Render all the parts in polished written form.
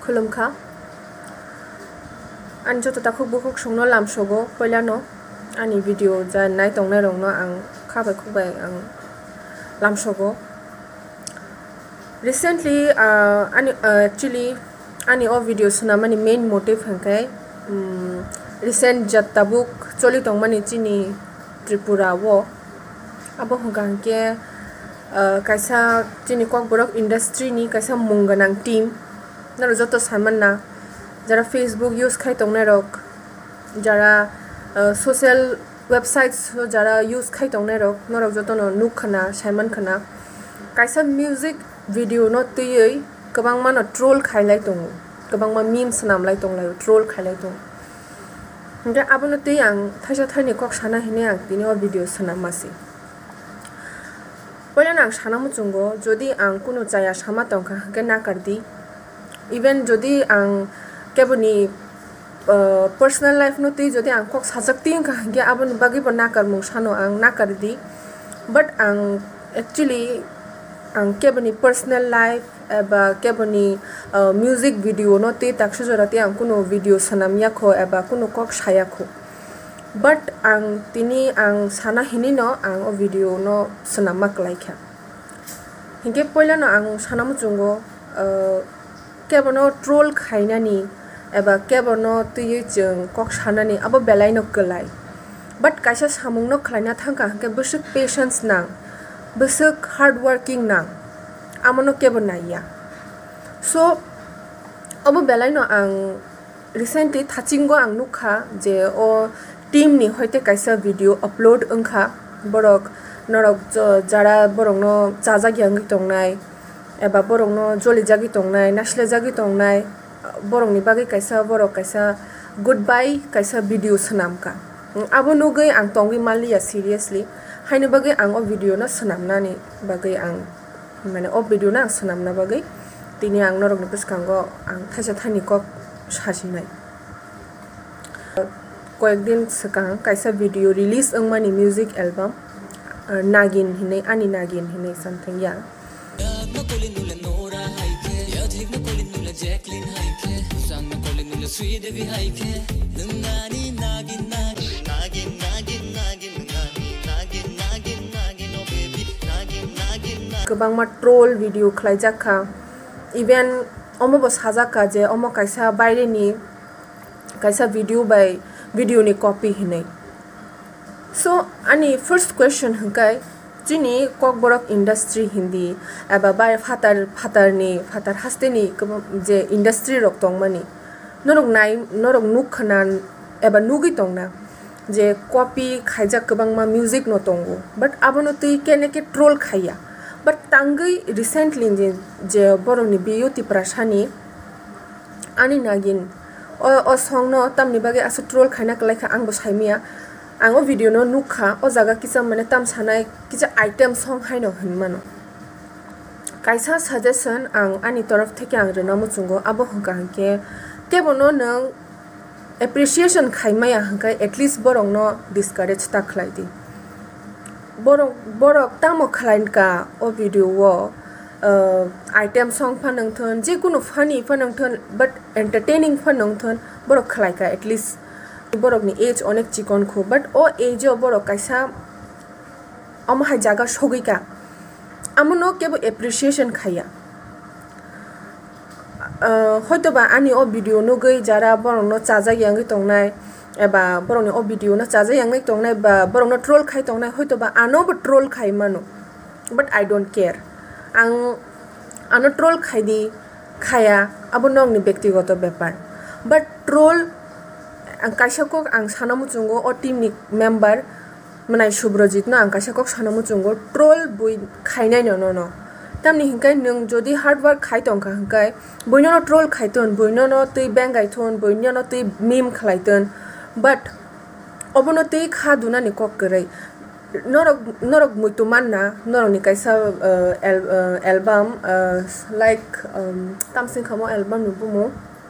खुलुमखा आं जत ताखौ बुखुक संनो लामसगो पहिलानो आंनि भिडिअ जा नाय तंनाय रंनो आं खाबाय खुबाय आं लामसगो रिसेंटली एक्चुअली आंनि ओ भिडिअ सुना माने मेन मोटिव हंखाय रिसेंट जत्ता बुक चली तंग माने चिनी त्रिपुरा वो अब हंके कैसा चिनी कक बरक इंडस्ट्री नि कैसा मुंगनां टीम नरो जतो सामना जरा फेसबुक यूज खाई तंगने रक जरा सोशल वेबसाइट्स जरा यूज खाई तंगने रक नरो जतो नुक खना साइमन खना कैसा म्यूजिक वीडियो न तयई गोबां मान ट्रोल खाइलाय दङ गोबां मा मीम्स नामलाय दंलाय ट्रोल खाइलाय दं ओमफ्राय आबनो तै आं थाइसा थाइनि कक साना हिने आं बिनि ओ भिडिअ सना मासि पहिला आं साना मुचुंगो जदि आं कुनु जाया सामा तंखा के ना करदी इवन जदि आं केबनि पर्सनल लाइफ नो तै जदि आं कक साजक्ति के आबनि बागै ब ना कर मुसानो आं ना करदी बट आं एक्चुअली आं केबनि पर्सनल लाइफ एबा केबनि म्यूजिक वीडियो नो तै ताक्सु जराते आं कुनु वीडियो सनामियाखो एबा कुनु कक सायाखो बट आं तिनी आं साना हिनि न आं ओ वीडियो नो सनामाक लाइखा हिंके पहिला न आं साना मुचुंगो केबनो ट्रोल खाइनानि एबा केबनो तयै जों कक सानानि अब बेलायनो गलाय बट कायसा सामुंनो खलायना थांका के बसुक पेशेंस नां बसुक हार्ड वर्किंग नां आमनो केबो नाइया सो अब बेलायनो आं रिसेंटली थाचिंगो आं नुखा जे ओ टीम नि होइते कैसा वीडियो अपलोड अंखा बरक नरक जरा बरंनो जाजागि आंगि तंनाय एबा बरंनो जलि जागि तंनाय नासले जागि तंनाय बरंनि बागै कैसा बरक कैसा गुड बाय कैसा वीडियो सनामका आबो नुगै आं तंगि मालिया सीरियसली हायनो बागै आं ओ वीडियो न सनामनानि बागै आं माने ओ वीडियो न सनामना बागै तिनि आं नरकनि पुसकांगो आं थाइसा थाइनि कक सासिनाय कয়েক दिन सिगां कैसा वीडियो रिलीज अंगमानि म्यूजिक एल्बम नागिन हिनै आनि नागिन हिनै समथिंग या गोबां मा ट्रोल वीडियो खलाय जाखा इवन अमबो साजाका जे अमो कैसा बायरेनि कैसा वीडियो बाय वीडियो नि कॉपी हिनै सो आनी फर्स्ट क्वेश्चन हंकाय जिनि कक बरक इंडस्ट्री हिंदी एबा बाय फातार हास्तेनि जे इंडस्ट्री रक तंगमानि नरक नुक खनान एबा नुगि तंगना जे कॉपी खाइजा गोबां मा म्यूजिक न तंगो बट आबनो तै केने के ट्रोल खाइया बट तांगै रिसेंटली जे बरनि बियुति प्रासानि आनि नागिन ओ सॉन्ग न तमनि बागे आसु ट्रोल खाइना कलाइखा आंबो साइमिया आंगो वीडियो न नुखा ओ जागा किसा माने तम सानाय किसा आइटम सॉन्ग हाइनो हनमानो कैसा सजेशन आं आनि तरफ थेके आं रेना मुचुंगो आबो हंका हंके केबनो नों एप्रिसिएशन खाइमाया हंका एटलिस्ट बरंग न डिस्करेज ता खलाइदि बरक तामो खलाइनका ओ वीडियो वो आइटम सॉन्ग फनंथन जे कुनु फनी फनंथन बट एंटरटेनिंग फनंथन बरक खलाइका एटलिस्ट बरकनि एज अनेक चिकन खो बट ओ एज बरक कैसा अमहाय जागा सगैका आमनो केबो एप्रिसिएशन खाया हयतोबा आनि ओ वीडियो नुगै जरा बरंनो चाजा यांगै तंगनाय एबा बरंनि ओ वीडियो न चाजा यांगै तंगनाय बा बरंनो ट्रोल खाइ तंगनाय हयतोबा आनोबो ट्रोल खाइ मानो बट आई डोंट केयर आनो ट्रोल खाइदि खाया आबो नंनि व्यक्तिगत व्यापार बट ट्रोल कैसाको आं साना मुचुंगो ओ टीम नि मेंबर मनाय सुब्रजित न आं कैसाको साना मुचुंगो ट्रोल बुइ खाइनाय न तामनि हिंकाय नों जदि हार्ड वर्क खाइ तंका हिंकाय बयनो न ट्रोल खाइतन बयनो न तै बेंग गाइथन बयनो न तै मीम खलाइतन बट अबनो तै खा दुनानि कक गरै नरक मुइतुमानना नरकनि कैसा एल्बम लाइक तामसिं खमो एल्बम नुबुमो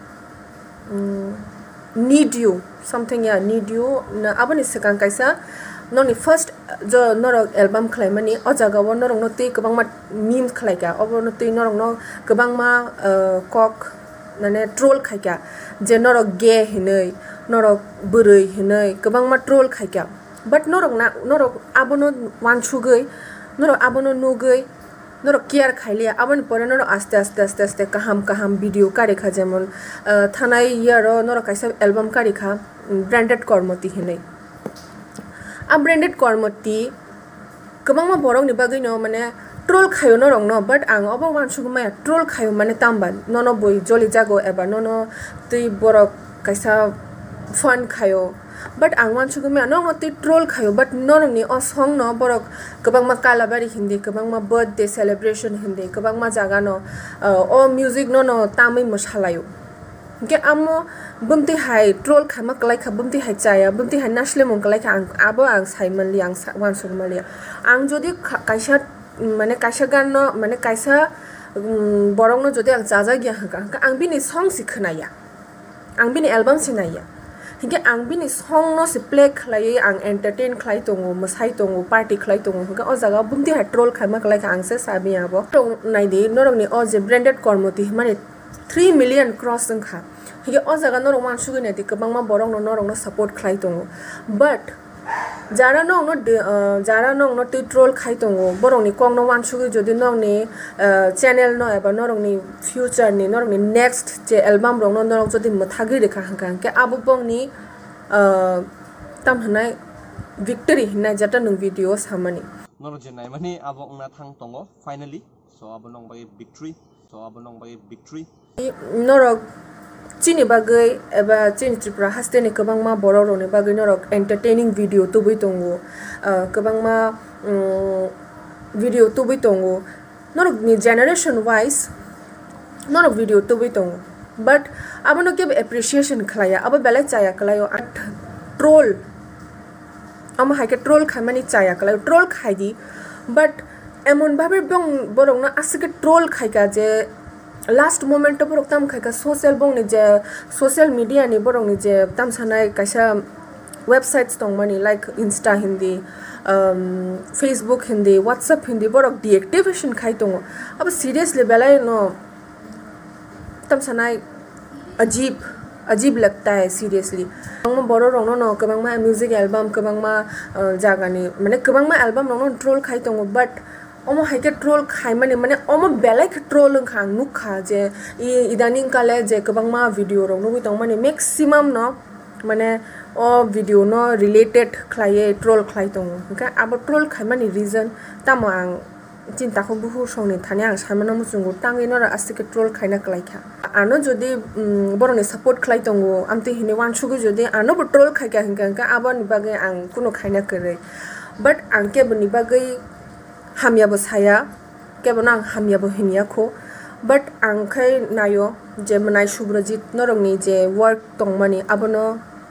नीड यू समथिंग या नीड यू न आबनि सिगां कैसा नरनि फर्स्ट जो नरक एल्बम खलाइमानि अ जागाव नरक न तै गोबां मा मीम खलाइका अबनो तै नरक न गोबां मा कक माने ट्रोल खायका जे नरक गे हिनै नरक बोरै हिनै गोबां मा ट्रोल खायका but नरक आबनो वानसुगै नरक आबनो नुगै नरक केयार खाइलिया आबन परे नरक आस्ते kaham भिडियो कारिखा जेमन थानाय यारो नरक काइसा एल्बम कारिखा ब्रांडेड कर्मति हिनै आ ब्रांडेड कर्मति गोबां मा बरक नि बागै न माने ट्रोल खायो नरक न but आं अब वानसुगै माया ट्रोल खायो माने तामबा ननो बय जलि जागो एबा ननो तै बरक काइसा फन खायो but आं वानसुगै माया ननो तै ट्रोल खायो but ननो नि असंग न बरक गोबां मा कालाबारि हिन्दी गोबां मा बर्थडे सेलिब्रेशन हिन्दी गोबां मा जागा न ओ म्यूजिक ननो तामै मसालायो के आमो बमते हाय ट्रोल खामा कलाइखा बमते हाय चाया बमते हाय नासले मन कलाइखा आं साइमनलि आं वानसुगमालिया आं जदि काइसा माने काइसा गान न माने काइसा बरंग न जदि आं जाजा गिया हका आं बिनि सॉन्ग सिखनाया आं बिनि एल्बम सिनाया हिंगे आं बिनि सॉन्ग न से प्ले खलायै आं एंटरटेन खलाय दङो मोसाय दङो पार्टी खलाय दङो हका ओ जागा बमते हाय ट्रोल खामा कलाइखा आं से साबि आबो तो नाइदि नरंनि ओ जे ब्रांडेड कर्मति माने 3 million क्रॉस जोंखा हिगे ओ जागा नरं वानसुगै नायदि गोबां मा बरंग न सपोर्ट खलाय दङो but जारा नंनो तै ट्रोल खाय दङो बरंनि कं न वानसुगै जदि नंनि चैनल न एबा नरंनि फ्यूचर नि नरंनि नेक्स्ट जे एल्बम रंनो नरं जदि मथागै रेखा हंका के आबो बंनि ताम हनाय विक्टरी हिनाय जाता नु भिडियो सामनि नरं जेनाय माने आबो अंना थां दङो फाइनली सो आबो नं बाय विक्टरी नरक चीनी बागै एबा चीनी त्रिपुरा हास्टेनि गोबां मा बर' रनि बागै नरक एंटरटेनिंग भिडियो तुबै दङो गोबां मा भिडियो तुबै दङो नरक नि जनरेशन वाइज नरक भिडियो तुबै दङो but आबनो के एप्रिसिएशन खलाया अब बेले चाया खलायो ट्रोल आम हाइके ट्रोल खामानि चाया खलायो ट्रोल खाइदि but एमन भाबे बरं ना आसिके ट्रोल खाइका जे लास्ट मोमेंट तो बरक ताम खाइका सोशल मीडिया नि बरक नि जे ताम सानाय काइसा वेबसाइट्स दं मानि लाइक इंस्टा हिंदी फेसबुक हिंदी व्हाट्सएप हिंदी बरक डीएक्टिवेशन खाइ दङ अब सीरियसली बेलाय नो ताम सानाय अजीब लगता है सीरियसली गोबां बर' रंनो न गोबां मा म्यूजिक एल्बम गोबां मा जागानि माने गोबां मा एल्बम रंनो ट्रोल खाइ दङ but ओमो हाइके ट्रोल खाइ माने ओमो बेलेक ट्रोल ओंखा नुखा जे इदानिं काले जे गोबां मा भिडियो रंनो दं माने मैक्सिमम न माने ओ भिडियो न रिलेटेड खलायै ट्रोल खलाय दङ ओंखा अब ट्रोल खाइ माने रीजन ताम आं चिन्ताखौ बुहु संनि थाने आं सामना मुसुंगु तांगै नरा आस्तिके ट्रोल खाइना कलाइखा आनो जदि बरनि सपोर्ट खलाय दङो आमते हिने वानसुगु जदि आनो ट्रोल खाइका हिंका आबनि बागै आं कुनो खाइना करै but आं केबनि बागै हामियाबो साया केबन आं हामियाबो हिनियाखौ but आं खै नायो जे मनाय शुभ्रजित नरंनि जे वर्क दंमानि आबनो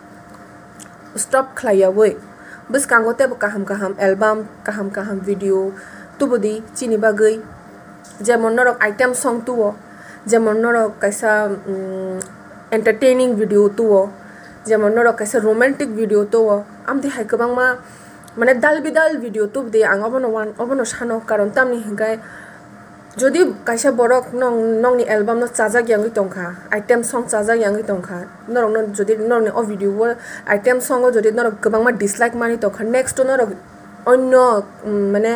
स्टॉप खलायावै बस कांगोते kaham एल्बम kaham भिडियो तुबुदी चीनी बागै जेमन नरक आइटम सॉन्ग तुओ जेमन नरक कैसा एंटरटेनिंग भिडियो तुओ जेमन नरक कैसा रोमांटिक भिडियो तुओ आमते हाय गोबां मा माने दाल बिदाल भिडियो तुबदे आं अबनो सानो कारण तामनि हिंगाय जदि कैसा बरक नंनि एल्बम न चाजा ग्यांगै दंखा आइटम सॉन्ग चाजा ग्यांगै दंखा नरक जदि नरनि ओ भिडियो आइटम सॉन्ग जदि नरक गोबां मा डिसलाइक मानि दंखा नेक्स्ट नरक अन्य माने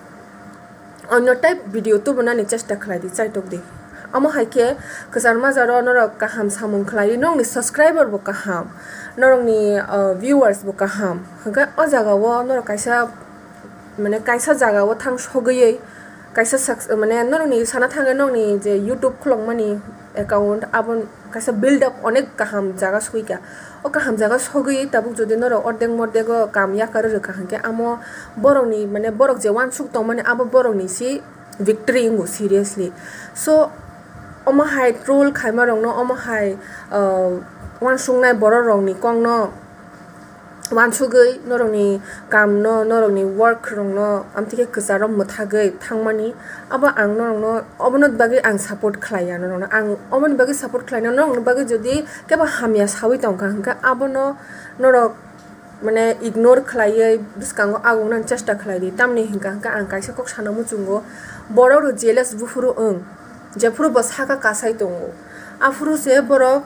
अन्य टाइप भिडियो तो बनाने चेष्टा खलायदि चाइटक दे अमो हाइके कजार माजारो नरक काहाम सामुं खलाय नंनि सब्सक्राइबर बो काहाम नरंनि व्यूअर्स बो काहाम हगा अ जागावो नरक काइसा माने काइसा जागावो थां सगयै काइसा माने नरंनि साना थांगे नंनि जे यूट्यूब खलंग मानि अकाउंट आबन काइसा बिल्ड अप अनेक काहाम जागा सगैका ओ काहाम जागा सगयै ताबुक जदि नरक अर्देक मर्देक काम याकार रखा हंके आमो बरंनि माने बरक जे वान सुक दं माने आबो बरंनि सि विक्टरी इंगु सीरियसली सो ओमा हाय ट्रोल खाइमा रंनो ओमा हाय वान सुंनाय बर रंनि कंग न वान सुगै नरंनि काम न नरंनि वर्क रंनो आमथिके कजारम मथागै थांमानि अब आं नरंनो अबनो बागै आं सपोर्ट खलाया नरंनो आं अबनो बागै सपोर्ट खलायनो नरंनो बागै जदि केबा हामिया सावै दंखा हंका आबनो नरक माने इग्नोर खलायै बिसकांगो आगुना चेष्टा खलायदि तामनि हिंका आं काइसा कक सानो मुचुंगो बरो जेलस बुफुरु ओं jefuru bo saka kasai tongo afuru se borok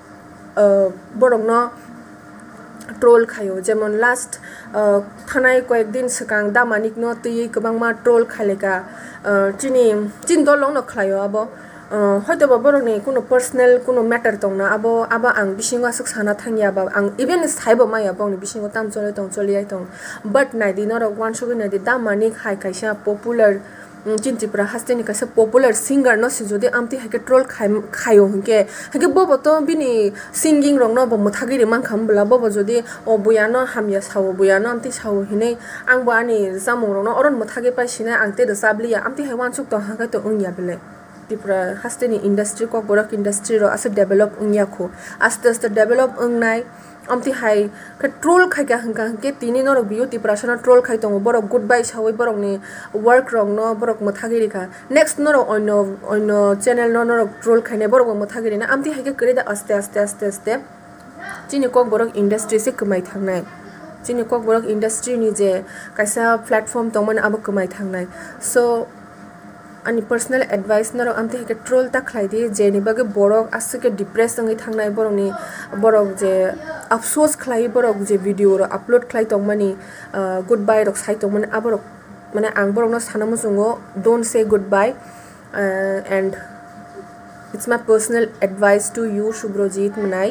borok no troll khayo jemon last thanai koekdin sikang damanik no tui kobang ma troll khaileka chin dolong no khlayo abo hoyto ba borok ni kuno personal kuno matter tongna abo ang bisingo asuk sana thangya ba ang even saibo maya bong ni bisingo tam chole tong choliai tong but naidi no rok wan sugi naidi damanik hai kaisa popular Chintipra hasteni kaisa popular singer no sijodi amti hake troll khayo hunke hake bobo to bini singing rong no bo muthagiri man khambla bobo jodi o buyano hamya sawo buyano amti sawo hine ang bo ani samung rong no oron muthage paisina angte de sabliya amti hewan chuk to haka to ungya bele Tripura hasteni industry ko borak industry ro ase develop ungya kho aste aste develop ungnai amti hai ka troll khai ka hangka hangke tini no rok biu Tripura sana troll khai tong borok goodbye sawai borok ni work rong no borok muthagiri kha next no rok ono channel no rok troll khai ne borok muthagiri na amti hai ke kre da aste chini ko borok industry se kmai thangnai chini ko borok industry ni je kaisa platform tongman abo kmai thangnai so ani personal advice na amte ke troll ta khlai di je ni bage borok asike depression ngai thangnai borok ni borok je afsos khlai borok je video ro upload khlai tongmani goodbye rok sai tongmani aborok mane ang borok no sanamu sungo don't say goodbye and it's my personal advice to you Subhrojit Manai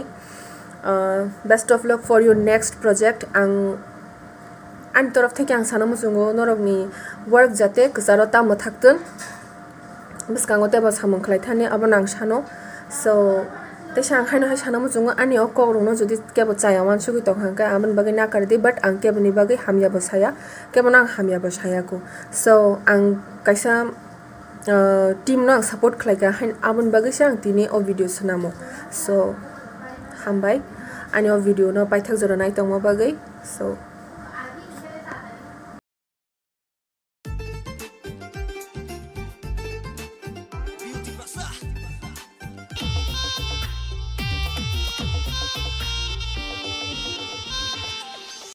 best of luck for your next project ang तरफ থেকে ang sanamu sungo norok ni work jate ksaro ta mothakton biskango te ba samung khlai thane abo nang sano so te sang haino ha sanamu sungo ani ok rong no jodi kebo chaya wan sugi tong hangka aman bagi na kardi but ang kebo ni bagi hamya basaya kebo nang hamya basaya ko so ang kaisa team no support khlai ka hain aman bagi sang tini o video sanamo so hambai ani o video no paithak jora nai tong mo bagi so